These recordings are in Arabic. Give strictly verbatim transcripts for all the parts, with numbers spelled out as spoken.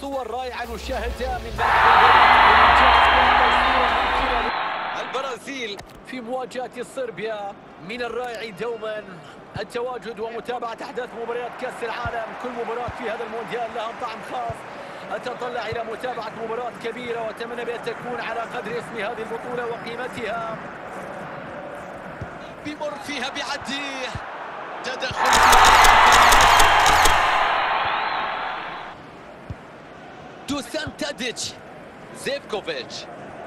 صور رائعة نشاهدها من البرازيل في مواجهة صربيا. من الرائع دوما التواجد ومتابعة أحداث مباريات كأس العالم. كل مباراة في هذا المونديال لها طعم خاص. أتطلع إلى متابعة مباراة كبيرة وأتمنى بأن تكون على قدر اسم هذه البطولة وقيمتها. بيمر فيها بيعدي تدخل دوسان تاديتش زيفكوفيتش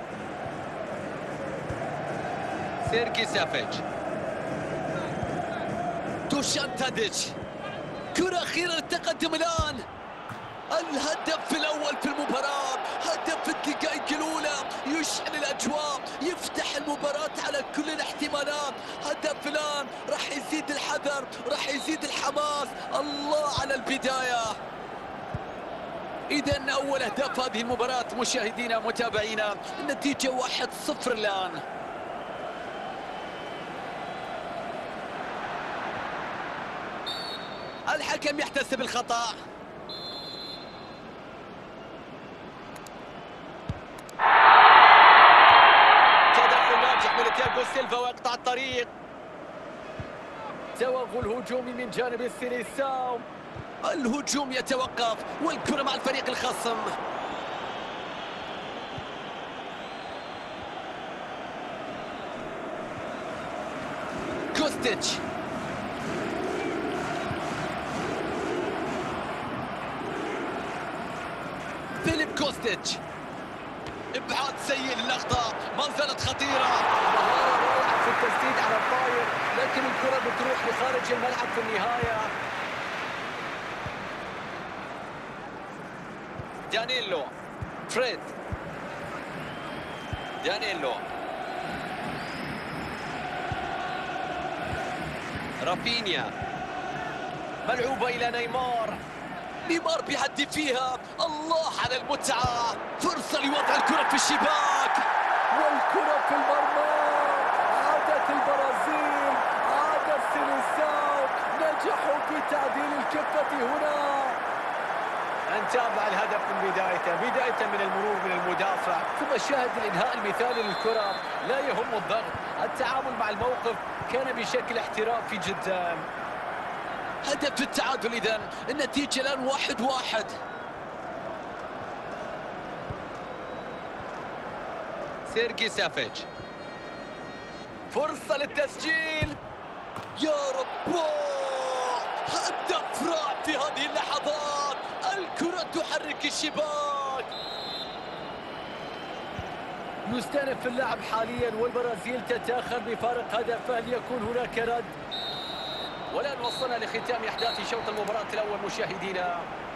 سيرجي سافيتش دوشان تاديتش كرة أخيرة للتقدم الآن. الهدف الأول في المباراة، هدف الدقائق الأولى يشعل الأجواء، يفتح المباراة على كل الاحتمالات. هدف الآن راح يزيد الحذر، راح يزيد الحماس. الله على البداية. إذن أول أهداف هذه المباراة مشاهدينا متابعينا، النتيجة واحد صفر الآن. الحكم يحتسب الخطأ. تدخل ناجح من تياغو سيلفا ويقطع الطريق. توغل هجومي من جانب السيليساو. الهجوم يتوقف والكرة مع الفريق الخصم. كوستيتش فيليب كوستيتش ابعاد سيء للأخطاء، ما زالت خطيرة. مهارة رائعة في التسديد على الطاير، لكن الكرة بتروح لخارج الملعب في النهاية. دانييلو فريد دانييلو رافينيا ملعوبة إلى نيمار. نيمار بيعدي فيها. الله على المتعة، فرصة لوضع الكرة في الشباك والكرة في المرمى. عادت البرازيل، عاد السيليساو، نجحوا في تعديل الكفة هنا. نتابع الهدف من بدايته، بداية من المرور من المدافع، ثم شاهد الإنهاء المثالي للكرة. لا يهم الضغط، التعامل مع الموقف كان بشكل احترافي جدا. هدف التعادل. إذن النتيجة الآن واحد واحد. سيرجي سافيتش فرصة للتسجيل. يا رب، هدف رائع في هذه اللحظات. الكرة تحرك الشباك. يستأنف اللعب حاليا والبرازيل تتأخر بفارق هدف. فهل يكون هناك رد؟ والآن وصلنا لختام أحداث شوط المباراة الأول مشاهدينا.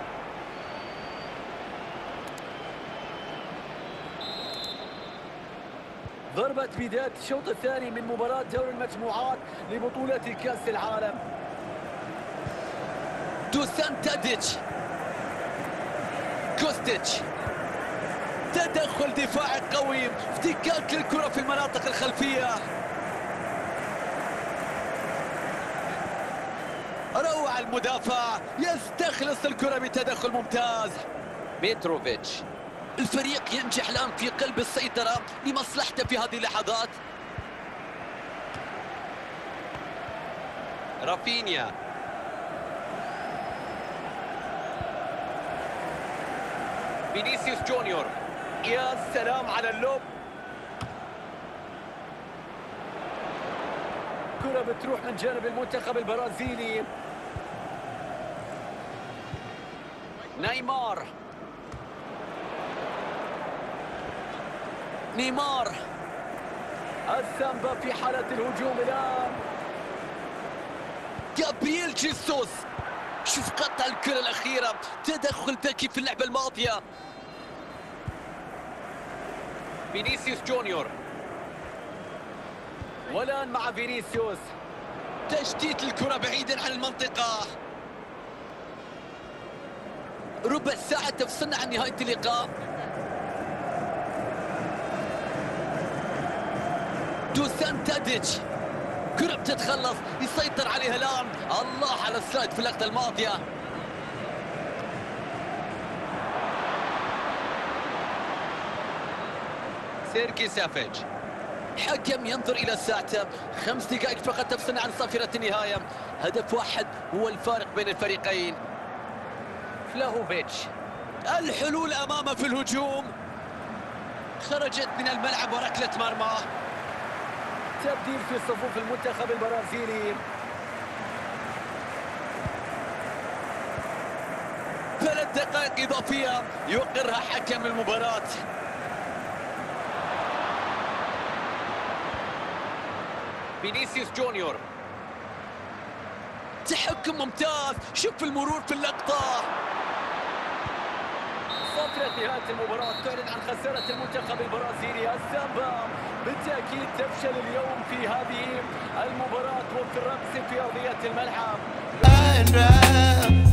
ضربة بداية الشوط الثاني من مباراة دوري المجموعات لبطولة كأس العالم. دوسان تاديتش كوستيتش تدخل دفاعي قوي، افتكاك للكرة في المناطق الخلفية. روعة المدافع، يستخلص الكرة بتدخل ممتاز. ميتروفيتش الفريق ينجح الآن في قلب السيطرة لمصلحته في هذه اللحظات. رافينيا فينيسيوس جونيور، يا سلام على اللوب. كرة بتروح من جانب المنتخب البرازيلي. نيمار نيمار السامبا في حالة الهجوم الآن. جابرييل جيسوس، شوف قطع الكرة الأخيرة، تدخل ذكي في اللعبة الماضية. فينيسيوس جونيور، والآن مع فينيسيوس، تشتيت الكرة بعيدا عن المنطقة. ربع ساعة تفصلنا عن نهاية اللقاء. دوسان تاديتش، كرة بتتخلص، يسيطر عليها الآن. الله على السلايد في اللقطة الماضية. سيركي سافيج. حكم ينظر إلى ساعته، خمس دقائق فقط تفصلنا عن صافرة النهاية. هدف واحد هو الفارق بين الفريقين. فلاهوفيتش، الحلول أمامه في الهجوم، خرجت من الملعب وركلة مرمى. تبديل في صفوف المنتخب البرازيلي. ثلاث دقائق إضافية يقرها حكم المباراة. فينيسيوس جونيور، تحكم ممتاز، شوف المرور في اللقطة. فترة نهاية المباراة تعلن عن خسارة المنتخب البرازيلي. السامبا بالتأكيد تفشل اليوم في هذه المباراة وفي الرقص في أرضية الملعب.